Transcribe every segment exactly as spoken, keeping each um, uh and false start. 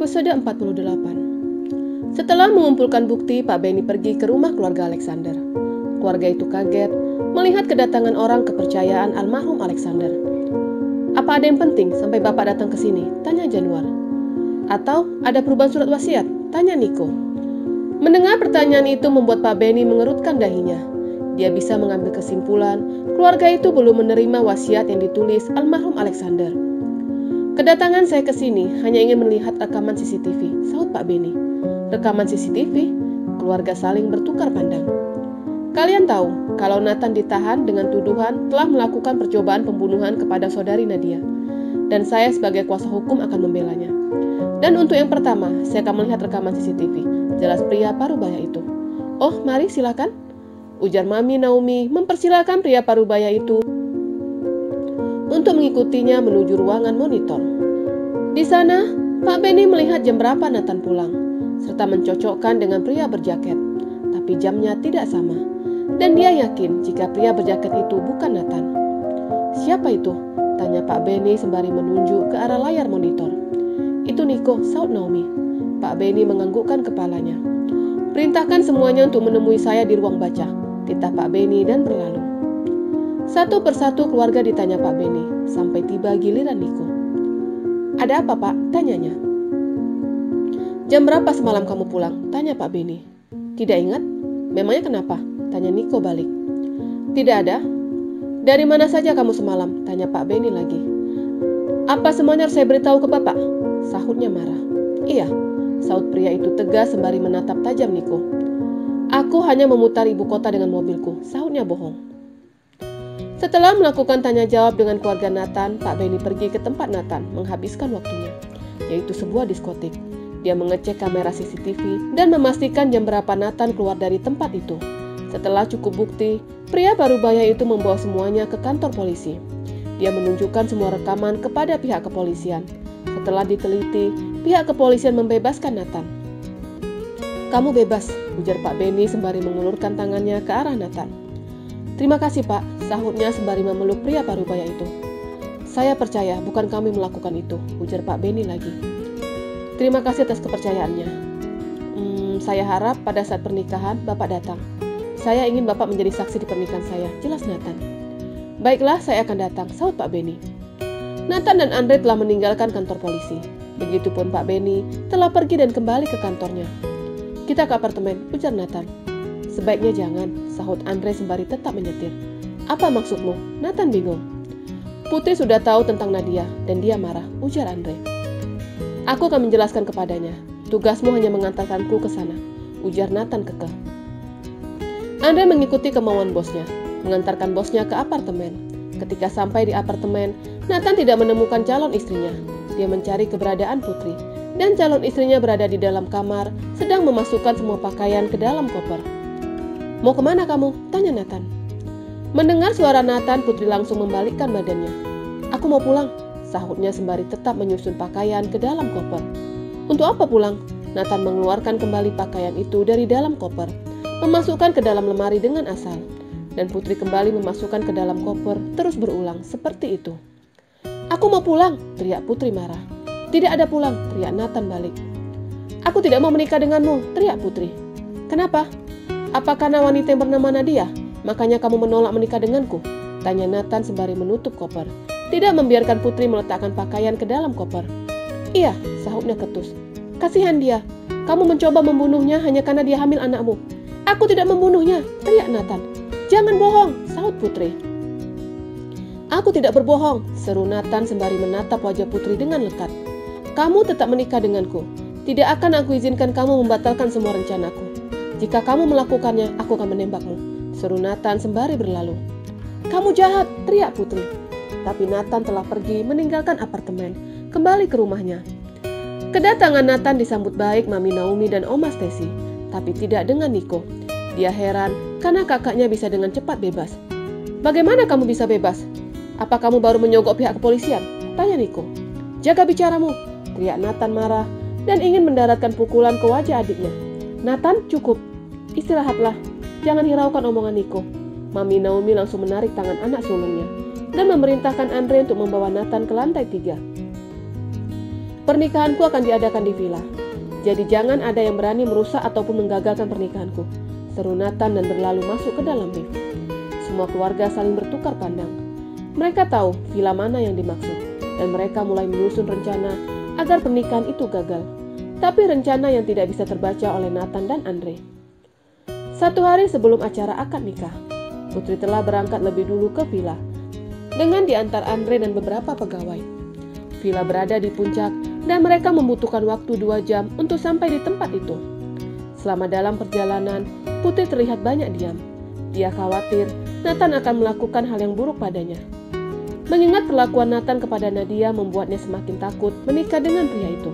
Episode empat puluh delapan. Setelah mengumpulkan bukti, Pak Benny pergi ke rumah keluarga Alexander. Keluarga itu kaget melihat kedatangan orang kepercayaan almarhum Alexander. "Apa ada yang penting sampai Bapak datang ke sini?" tanya Januar. "Atau ada perubahan surat wasiat?" tanya Niko. Mendengar pertanyaan itu membuat Pak Benny mengerutkan dahinya. Dia bisa mengambil kesimpulan keluarga itu belum menerima wasiat yang ditulis almarhum Alexander. "Kedatangan saya ke sini hanya ingin melihat rekaman C C T V," sahut Pak Benny. "Rekaman C C T V?" Keluarga saling bertukar pandang. "Kalian tahu kalau Nathan ditahan dengan tuduhan telah melakukan percobaan pembunuhan kepada saudari Nadia. Dan saya sebagai kuasa hukum akan membelanya. Dan untuk yang pertama, saya akan melihat rekaman C C T V. Jelas pria parubaya itu." "Oh, mari silakan," ujar Mami Naomi mempersilakan pria parubaya itu untuk mengikutinya menuju ruangan monitor. Di sana, Pak Benny melihat jam berapa Nathan pulang, serta mencocokkan dengan pria berjaket. Tapi jamnya tidak sama, dan dia yakin jika pria berjaket itu bukan Nathan. "Siapa itu?" tanya Pak Benny sembari menunjuk ke arah layar monitor. "Itu Niko," sahut Naomi. Pak Benny menganggukkan kepalanya. "Perintahkan semuanya untuk menemui saya di ruang baca," titah Pak Benny dan berlalu. Satu persatu keluarga ditanya Pak Benny, sampai tiba giliran Niko. "Ada apa, Pak?" tanyanya. "Jam berapa semalam kamu pulang?" tanya Pak Benny. "Tidak ingat?" "Memangnya kenapa?" tanya Niko balik. "Tidak ada." "Dari mana saja kamu semalam?" tanya Pak Benny lagi. "Apa semuanya harus saya beritahu ke Bapak?" sahutnya marah. "Iya," sahut pria itu tegas sembari menatap tajam Niko. "Aku hanya memutar ibu kota dengan mobilku," sahutnya bohong. Setelah melakukan tanya jawab dengan keluarga Nathan, Pak Benny pergi ke tempat Nathan menghabiskan waktunya, yaitu sebuah diskotik. Dia mengecek kamera C C T V dan memastikan jam berapa Nathan keluar dari tempat itu. Setelah cukup bukti, pria parubaya itu membawa semuanya ke kantor polisi. Dia menunjukkan semua rekaman kepada pihak kepolisian. Setelah diteliti, pihak kepolisian membebaskan Nathan. "Kamu bebas," ujar Pak Benny sembari mengulurkan tangannya ke arah Nathan. "Terima kasih, Pak," sahutnya sembari memeluk pria parubaya itu. "Saya percaya bukan kami melakukan itu," ujar Pak Benny lagi. "Terima kasih atas kepercayaannya. Hmm, saya harap pada saat pernikahan Bapak datang. Saya ingin Bapak menjadi saksi di pernikahan saya," jelas Nathan. "Baiklah, saya akan datang," sahut Pak Benny. Nathan dan Andre telah meninggalkan kantor polisi. Begitupun Pak Benny telah pergi dan kembali ke kantornya. "Kita ke apartemen," ujar Nathan. "Sebaiknya jangan," sahut Andre sembari tetap menyetir. "Apa maksudmu?" Nathan bingung. "Putri sudah tahu tentang Nadia dan dia marah," ujar Andre. "Aku akan menjelaskan kepadanya. Tugasmu hanya mengantarkanku ke sana," ujar Nathan kekeh. Andre mengikuti kemauan bosnya, mengantarkan bosnya ke apartemen. Ketika sampai di apartemen, Nathan tidak menemukan calon istrinya. Dia mencari keberadaan Putri, dan calon istrinya berada di dalam kamar, sedang memasukkan semua pakaian ke dalam koper. "Mau kemana kamu?" tanya Nathan. Mendengar suara Nathan, Putri langsung membalikkan badannya. "Aku mau pulang," sahutnya sembari tetap menyusun pakaian ke dalam koper. "Untuk apa pulang?" Nathan mengeluarkan kembali pakaian itu dari dalam koper, memasukkan ke dalam lemari dengan asal. Dan Putri kembali memasukkan ke dalam koper, terus berulang seperti itu. "Aku mau pulang," teriak Putri marah. "Tidak ada pulang," teriak Nathan balik. "Aku tidak mau menikah denganmu," teriak Putri. "Kenapa? Apa karena wanita yang bernama Nadia? Makanya kamu menolak menikah denganku?" tanya Nathan sembari menutup koper, tidak membiarkan Putri meletakkan pakaian ke dalam koper. "Iya," sahutnya ketus. "Kasihan dia. Kamu mencoba membunuhnya hanya karena dia hamil anakmu." "Aku tidak membunuhnya," teriak Nathan. "Jangan bohong," sahut Putri. "Aku tidak berbohong," seru Nathan sembari menatap wajah Putri dengan lekat. "Kamu tetap menikah denganku. Tidak akan aku izinkan kamu membatalkan semua rencanaku. Jika kamu melakukannya, aku akan menembakmu," seru Nathan sembari berlalu. "Kamu jahat," teriak Putri. Tapi Nathan telah pergi meninggalkan apartemen, kembali ke rumahnya. Kedatangan Nathan disambut baik Mami Naomi dan Oma Stacy, tapi tidak dengan Niko. Dia heran karena kakaknya bisa dengan cepat bebas. "Bagaimana kamu bisa bebas? Apa kamu baru menyogok pihak kepolisian?" tanya Niko. "Jaga bicaramu," teriak Nathan marah dan ingin mendaratkan pukulan ke wajah adiknya. "Nathan, cukup. Istirahatlah. Jangan hiraukan omongan Niko." Mami Naomi langsung menarik tangan anak sulungnya dan memerintahkan Andre untuk membawa Nathan ke lantai tiga. Pernikahanku akan diadakan di villa. Jadi jangan ada yang berani merusak ataupun menggagalkan pernikahanku, seru Nathan dan berlalu masuk ke dalam lift. Semua keluarga saling bertukar pandang. Mereka tahu villa mana yang dimaksud, dan mereka mulai menyusun rencana agar pernikahan itu gagal. Tapi rencana yang tidak bisa terbaca oleh Nathan dan Andre. Satu hari sebelum acara akad nikah, Putri telah berangkat lebih dulu ke villa dengan diantar Andre dan beberapa pegawai. Villa berada di puncak dan mereka membutuhkan waktu dua jam untuk sampai di tempat itu. Selama dalam perjalanan, Putri terlihat banyak diam. Dia khawatir Nathan akan melakukan hal yang buruk padanya. Mengingat perlakuan Nathan kepada Nadia membuatnya semakin takut menikah dengan pria itu.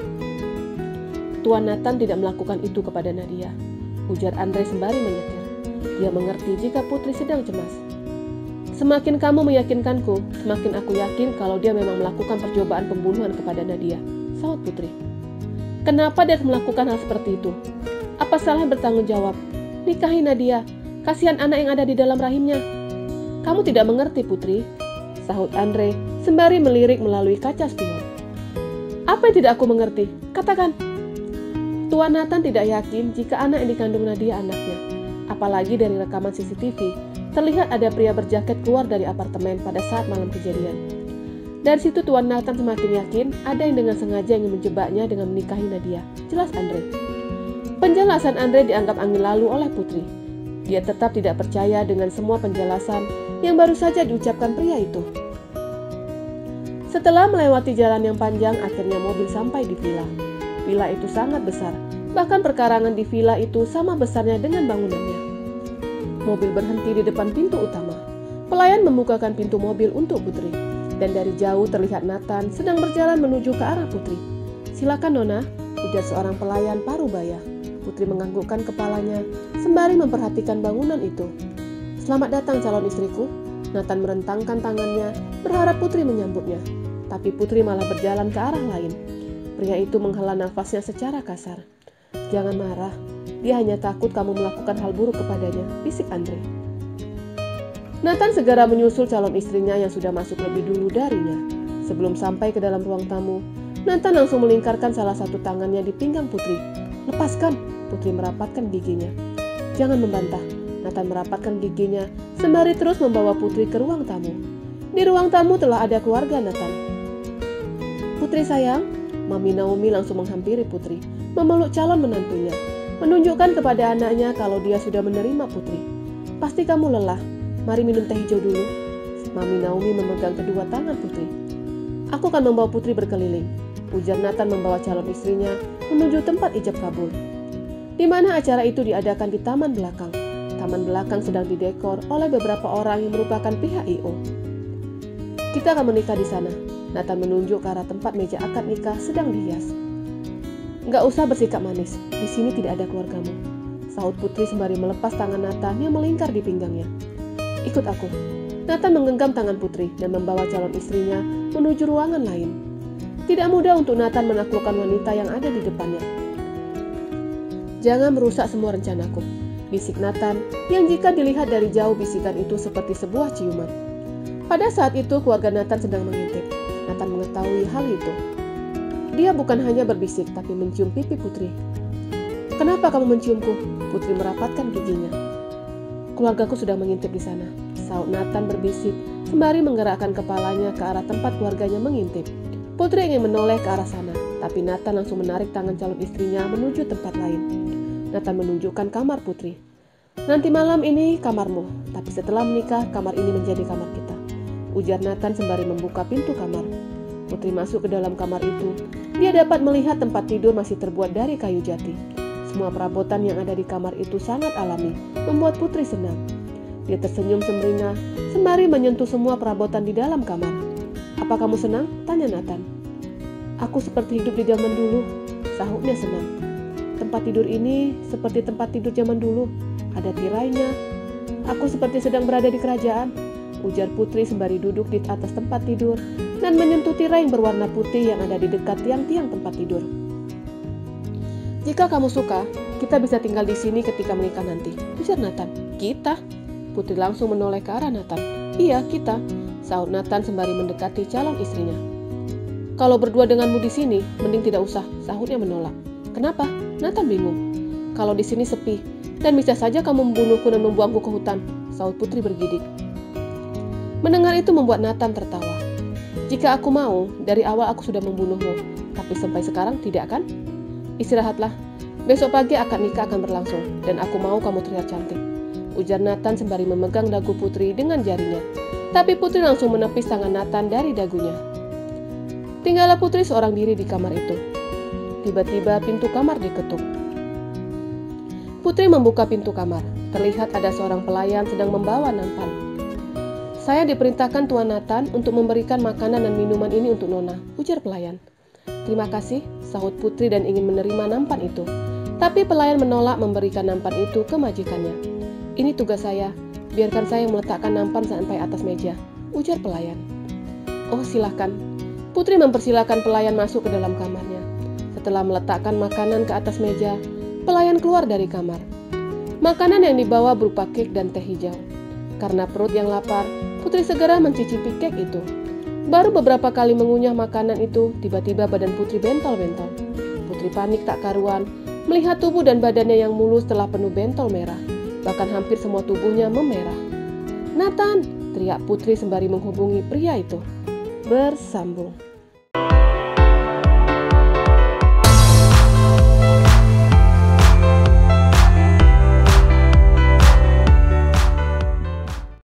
Tuan Nathan tidak melakukan itu kepada Nadia, ujar Andre sembari menyetir. Dia mengerti jika Putri sedang cemas. Semakin kamu meyakinkanku, semakin aku yakin kalau dia memang melakukan percobaan pembunuhan kepada Nadia, sahut Putri. Kenapa dia melakukan hal seperti itu? Apa salahnya bertanggung jawab? Nikahi Nadia, kasihan anak yang ada di dalam rahimnya. Kamu tidak mengerti, Putri, sahut Andre sembari melirik melalui kaca spion. Apa yang tidak aku mengerti? Katakan. Tuan Nathan tidak yakin jika anak yang dikandung Nadia anaknya. Apalagi dari rekaman C C T V, terlihat ada pria berjaket keluar dari apartemen pada saat malam kejadian. Dari situ Tuan Nathan semakin yakin ada yang dengan sengaja ingin menjebaknya dengan menikahi Nadia, jelas Andre. Penjelasan Andre dianggap angin lalu oleh Putri. Dia tetap tidak percaya dengan semua penjelasan yang baru saja diucapkan pria itu. Setelah melewati jalan yang panjang, akhirnya mobil sampai di villa. Villa itu sangat besar, bahkan perkarangan di villa itu sama besarnya dengan bangunannya. Mobil berhenti di depan pintu utama. Pelayan membukakan pintu mobil untuk Putri, dan dari jauh terlihat Nathan sedang berjalan menuju ke arah Putri. Silakan Nona, ujar seorang pelayan parubaya. Putri menganggukkan kepalanya sembari memperhatikan bangunan itu. Selamat datang calon istriku. Nathan merentangkan tangannya, berharap Putri menyambutnya. Tapi Putri malah berjalan ke arah lain. Pria itu menghela nafasnya secara kasar. Jangan marah, dia hanya takut kamu melakukan hal buruk kepadanya, bisik Andre. Nathan segera menyusul calon istrinya yang sudah masuk lebih dulu darinya. Sebelum sampai ke dalam ruang tamu, Nathan langsung melingkarkan salah satu tangannya di pinggang Putri. Lepaskan, Putri merapatkan giginya. Jangan membantah, Nathan merapatkan giginya sembari terus membawa Putri ke ruang tamu. Di ruang tamu telah ada keluarga Nathan. Putri sayang, Mami Naomi langsung menghampiri Putri, memeluk calon menantunya, menunjukkan kepada anaknya kalau dia sudah menerima Putri. Pasti kamu lelah, mari minum teh hijau dulu. Mami Naomi memegang kedua tangan Putri. Aku akan membawa Putri berkeliling, ujar Nathan membawa calon istrinya menuju tempat ijab kabul. Di mana acara itu diadakan di taman belakang. Taman belakang sedang didekor oleh beberapa orang yang merupakan pihak I O. Kita akan menikah di sana. Nathan menunjuk ke arah tempat meja akad nikah sedang dihias. Enggak usah bersikap manis, di sini tidak ada keluargamu, sahut Putri sembari melepas tangan Nathan yang melingkar di pinggangnya. Ikut aku. Nathan menggenggam tangan Putri dan membawa calon istrinya menuju ruangan lain. Tidak mudah untuk Nathan menaklukkan wanita yang ada di depannya. Jangan merusak semua rencanaku, bisik Nathan yang jika dilihat dari jauh bisikan itu seperti sebuah ciuman. Pada saat itu keluarga Nathan sedang mengintip. Nathan mengetahui hal itu. Dia bukan hanya berbisik, tapi mencium pipi Putri. Kenapa kamu menciumku? Putri merapatkan giginya. Keluargaku sudah mengintip di sana, sahut Nathan berbisik, sembari menggerakkan kepalanya ke arah tempat keluarganya mengintip. Putri ingin menoleh ke arah sana, tapi Nathan langsung menarik tangan calon istrinya menuju tempat lain. Nathan menunjukkan kamar Putri. Nanti malam ini kamarmu, tapi setelah menikah kamar ini menjadi kamar kita, ujar Nathan sembari membuka pintu kamar. Putri masuk ke dalam kamar itu. Dia dapat melihat tempat tidur masih terbuat dari kayu jati. Semua perabotan yang ada di kamar itu sangat alami, membuat Putri senang. Dia tersenyum sumringah, sembari menyentuh semua perabotan di dalam kamar. Apa kamu senang? Tanya Nathan. Aku seperti hidup di zaman dulu, sahutnya senang. Tempat tidur ini seperti tempat tidur zaman dulu. Ada tirainya. Aku seperti sedang berada di kerajaan, ujar Putri sembari duduk di atas tempat tidur dan menyentuh tirai yang berwarna putih yang ada di dekat tiang-tiang tempat tidur. Jika kamu suka, kita bisa tinggal di sini ketika menikah nanti, ujar Nathan. Kita? Putri langsung menoleh ke arah Nathan. Iya, kita, sahut Nathan sembari mendekati calon istrinya. Kalau berdua denganmu di sini, mending tidak usah, sahutnya menolak. Kenapa? Nathan bingung. Kalau di sini sepi, dan bisa saja kamu membunuhku dan membuangku ke hutan, sahut Putri bergidik. Mendengar itu membuat Nathan tertawa. Jika aku mau, dari awal aku sudah membunuhmu, tapi sampai sekarang tidak kan? Istirahatlah, besok pagi akad nikah akan berlangsung, dan aku mau kamu terlihat cantik, ujar Nathan sembari memegang dagu Putri dengan jarinya. Tapi Putri langsung menepis tangan Nathan dari dagunya. Tinggallah Putri seorang diri di kamar itu. Tiba-tiba pintu kamar diketuk. Putri membuka pintu kamar. Terlihat ada seorang pelayan sedang membawa nampan. Saya diperintahkan Tuan Nathan untuk memberikan makanan dan minuman ini untuk Nona, ujar pelayan. Terima kasih, sahut Putri dan ingin menerima nampan itu. Tapi pelayan menolak memberikan nampan itu ke majikannya. Ini tugas saya. Biarkan saya meletakkan nampan sampai atas meja, ujar pelayan. Oh, silahkan. Putri mempersilahkan pelayan masuk ke dalam kamarnya. Setelah meletakkan makanan ke atas meja, pelayan keluar dari kamar. Makanan yang dibawa berupa kek dan teh hijau. Karena perut yang lapar, Putri segera mencicipi kek itu. Baru beberapa kali mengunyah makanan itu, tiba-tiba badan Putri bentol-bentol. Putri panik tak karuan, melihat tubuh dan badannya yang mulus telah penuh bentol merah. Bahkan hampir semua tubuhnya memerah. Nathan, teriak Putri sembari menghubungi pria itu. Bersambung.